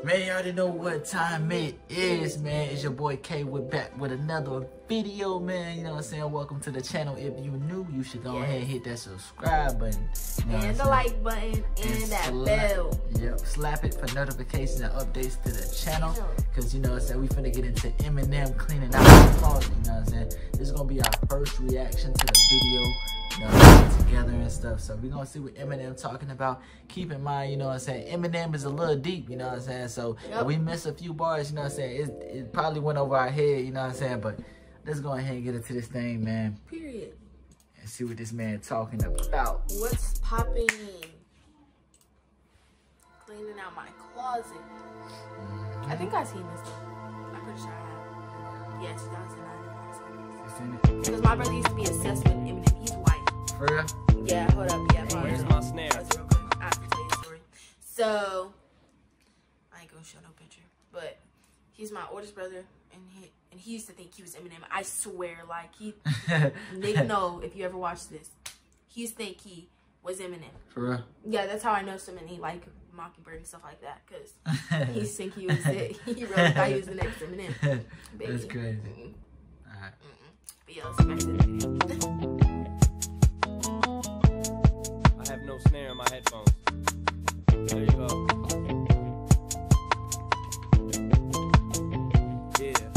Man, you already know what time it is, man. It's your boy K. We're back with another video, man. You know what I'm saying? Welcome to the channel. If you new, you should go ahead and hit that subscribe button. You know and the like button and that bell. Yep, slap it for notifications and updates to the channel. Because, you know what I'm saying, we finna get into EMINEM cleaning out my closet. You know what I'm saying? This is going to be our first reaction to the video. You know, together and stuff. So we're gonna see what EMINEM talking about. Keep in mind, you know what I'm saying, EMINEM is a little deep, you know what I'm saying? So if we miss a few bars, you know what I'm saying, it probably went over our head, you know what I'm saying? But let's go ahead and get into this thing, man. Period. And see what this man talking about. What's popping? Cleaning out my closet. I think I've seen this one. I'm pretty sure I have. Yes, y'all seen it. Because my brother used to be obsessed with EMINEM. He's white. For real? Yeah, hold up. Yeah, where's my snare? That's real quick. I have to tell you a story. So, I ain't gonna show no picture, but he's my oldest brother, and he used to think he was EMINEM. I swear, like, Nick, no, if you ever watch this, he used to think he was EMINEM. For real? Yeah, that's how I know so many, like, Mockingbird and stuff like that, because he used to think he was it. He really thought he was the next EMINEM. That's crazy. Alright. But yeah, let's get back to the video. I have no snare in my headphones. There you go. Yeah.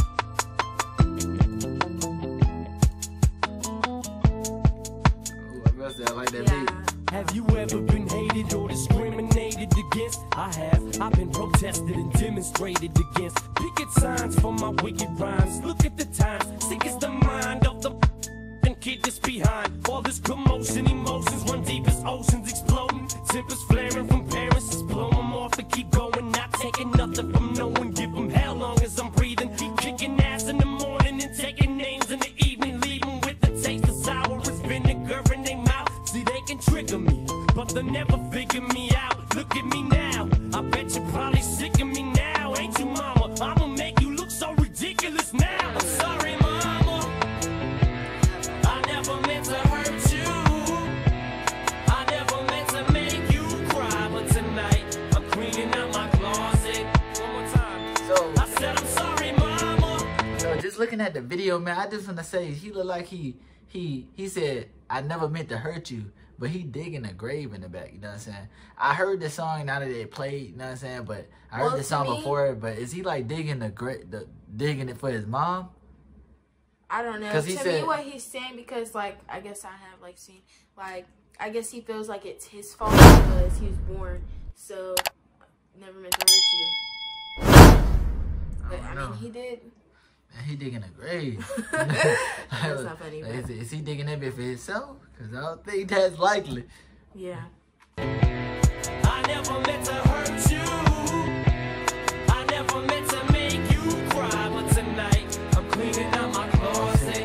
I like that beat. Have you ever been hated or discriminated against? I have. I've been protested and demonstrated against. Picket signs for my wicked rhymes. Look at the times. Sick is the mind of the kid that's behind. All this commotion, emotions run deep as oceans exploding. Tempers flaring from parents. Just blow them off and keep going. Not taking nothing from no one. Give them hell long as I'm breathing. Keep kicking ass in the morning and taking names in the evening. Leave them with the taste of sour as vinegar in their mouth. See, they can trigger me, but they'll never figure me out. Look at me now. I bet you're probably sick of me now. Ain't you, mama? I'ma make you look so ridiculous now. I'm sorry, mama. I never meant to hurt you. I never meant to make you cry. But tonight, I'm cleaning out my closet. One more time. So I said, I'm sorry, mama. So just looking at the video, man, I just want to say he looked like he said, I never meant to hurt you, but he digging a grave in the back, you know what I'm saying? I heard the song now that it played, you know what I'm saying? But I heard the song before, but is he like digging digging it for his mom? I don't know. To me, what he's saying, because, like, I guess I have, like, seen, like, I guess he feels like it's his fault because he was born, so never meant to hurt you. But, I mean, he did. Man, he digging a grave. That's not funny. Is he digging that bit for himself? Because I don't think that's likely. Yeah. I never meant to hurt you. I never meant to make you cry. But tonight, I'm cleaning out my closet.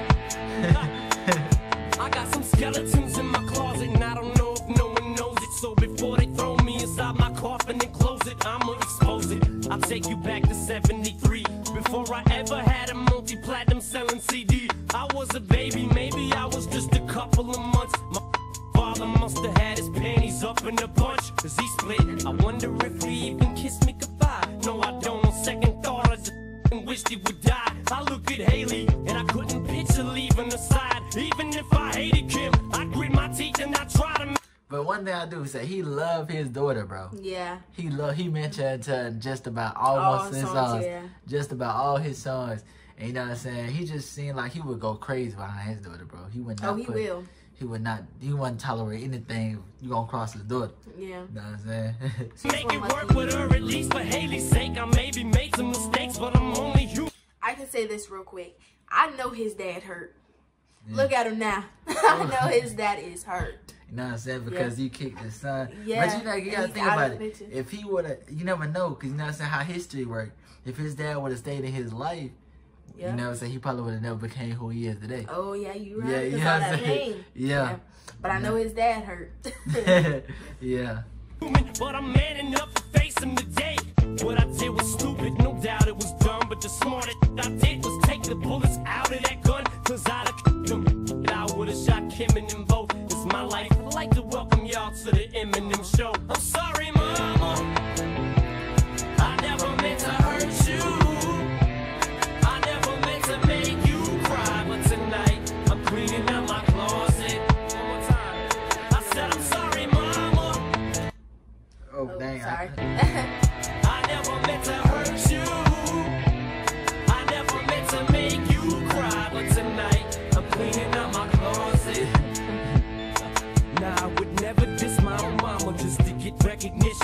I got some skeletons in my closet, and I don't know if no one knows it. So before they throw me inside my coffin and close it, I'ma expose it. I'll take you back to 73. Before I ever had a multi-platinum selling CD, I was a baby, maybe I was just a couple of months. My father must have had his panties up in a bunch, cause he split. I wonder if he even kissed me goodbye. No, I don't. On second thought, I just wished he would die. I look at Haley, and I couldn't picture leaving her side. Even if I hated Kim, I grit my teeth and I try to. But one thing I do is say he love his daughter, bro. Yeah. He mentioned to just about almost his songs. Yeah. Just about all his songs. And you know what I'm saying? He just seemed like he would go crazy behind his daughter, bro. He would not he wouldn't tolerate anything you gonna cross his daughter. Yeah. You know what I'm saying? Make it work with her, at least for Haley's sake. I maybe made some mistakes, but I'm only human. I can say this real quick. I know his dad hurt. Yeah. Look at him now. I know his dad is hurt. You know what I'm saying? Because you kicked his son. Yeah. But you know, you gotta think about it. If he would've, you never know, because you know what I'm saying, how history works. If his dad would've stayed in his life, you know what I'm saying, he probably would've never became who he is today. Oh, yeah, you right. Yeah, you know what I'm saying? Yeah. But I know his dad hurt. Yeah. But I'm man enough to face him today. What I did was stupid, no doubt it was dumb. But the smartest I did was take the bullets out of that gun. Cause I'd have kicked him. And I would've shot Kim and them both. It's my life. I'd like to welcome y'all to the EMINEM show. I'm sorry, mama. I never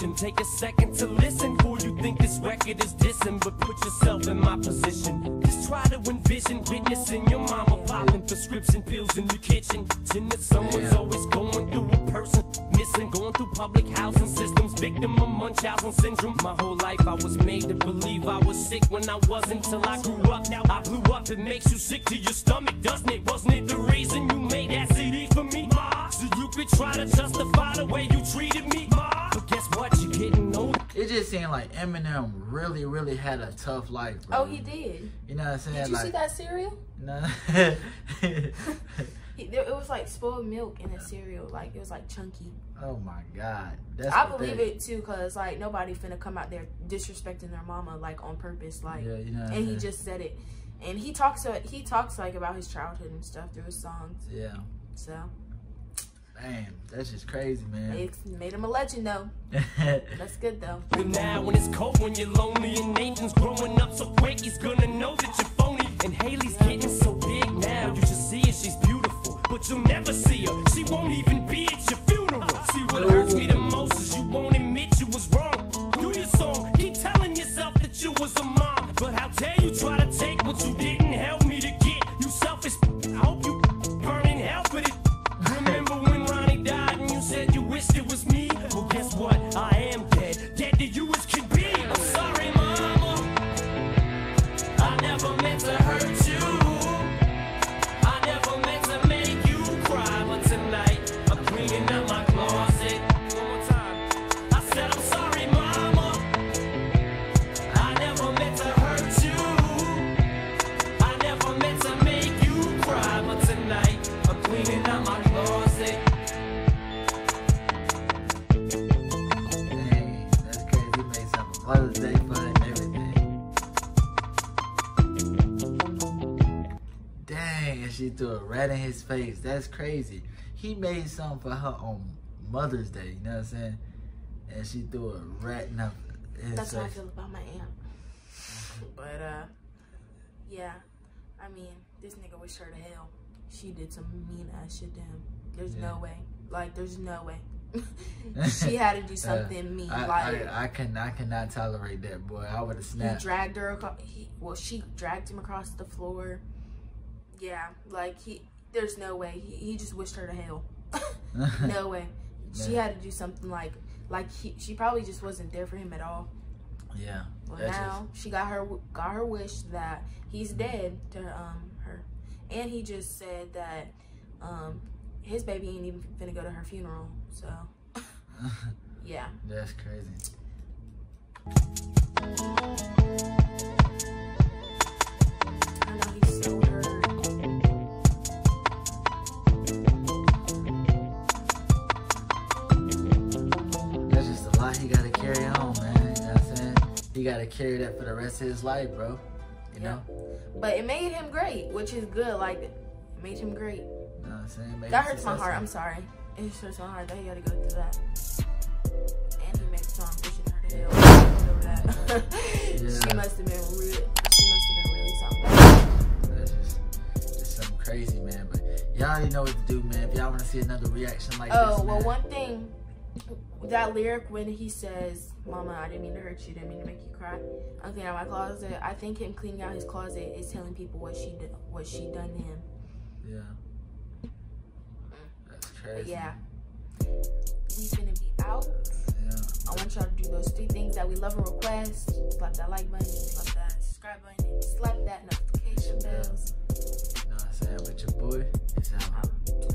position. Take a second to listen. Before you think this record is dissing, but put yourself in my position. Just try to envision witnessing your mama popping prescription pills in the kitchen. And that someone's always going through a person missing, going through public housing systems, victim of Munchausen syndrome. My whole life I was made to believe I was sick when I wasn't, till I grew up. Now I blew up. It makes you sick to your stomach, doesn't it? Wasn't it the reason you made that CD for me, Ma? So you could try to justify the way you treated me, Ma. But guess what? You're getting older. It just seemed like Eminem really had a tough life, bro. Oh, he did. You know what I'm saying? Did you like, see that cereal? No. It was like spoiled milk in a cereal. Like, it was like chunky. Oh my God. That's I believe it too, cause like nobody finna come out there disrespecting their mama like on purpose, like. Yeah, you know. And he just said it, and he talks like about his childhood and stuff through his songs. Yeah. So. Damn, that's just crazy, man. It made him a legend though. That's good though. But now when it's cold, when you're lonely, and Nathan's growing up so quick, he's gonna know that you're phony. And Haley's getting so big now, you just see her, she's beautiful, but you'll never see her. She won't even be at your funeral. See, what hurts me the most is you won't admit you was wrong. Do your song, keep telling yourself that you was a mom, but how dare you try to take what you didn't help me to get? You selfish. I hope you burn in hell for it. Remember when Ronnie died and you said you wished it was me? Well, guess what? I am dead. Dead to you as can be. I'm sorry, Mama. I never meant to hurt you. I never meant to make you cry. But tonight, I'm cleaning out my closet. One more time. I said I'm sorry, Mama. I never meant to hurt you. I never meant to make you cry. But tonight, I'm cleaning out my closet. Dang, that's crazy. He made something for Mother's Day fun and everything. Dang, and she threw a rat in his face. That's crazy. He made something for her on Mother's Day, you know what I'm saying? And she threw a rat in his face. That's how I feel about my aunt. But yeah, I mean, this nigga wished her to hell. She did some mean ass shit to him. There's no way. Like, there's no way. She had to do something mean. I cannot tolerate that, boy. I would have snapped. He dragged her across. She dragged him across the floor. Yeah, like there's no way. He just wished her to hell. No way. She had to do something she probably just wasn't there for him at all. Yeah. Well, now she got her wish that he's dead to her, and he just said that his baby ain't even finna go to her funeral. So yeah. That's crazy. I know he's so hurt. That's just a lot he gotta carry on, man. You know what I'm saying? He gotta carry that for the rest of his life, bro. You know? But it made him great, which is good. Like, it made him great. You know what I'm saying? That hurts my heart. I'm sorry. It just hurts my heart that he gotta go through that. And he made a song pushing her to hell. Over that. Yeah. She must have been really something. That's just something crazy, man. But y'all already know what to do, man. If y'all want to see another reaction like this, well, man. one thing, that lyric when he says, "Mama, I didn't mean to hurt you, didn't mean to make you cry. I'm cleaning out my closet." I think him cleaning out his closet is telling people what she done to him. Yeah. That's crazy. But yeah, we finna be out. Yeah. I want y'all to do those 3 things that we love and request. Slap that like button, slap that subscribe button, and slap that notification bells. You know what I'm saying? But your boy is out.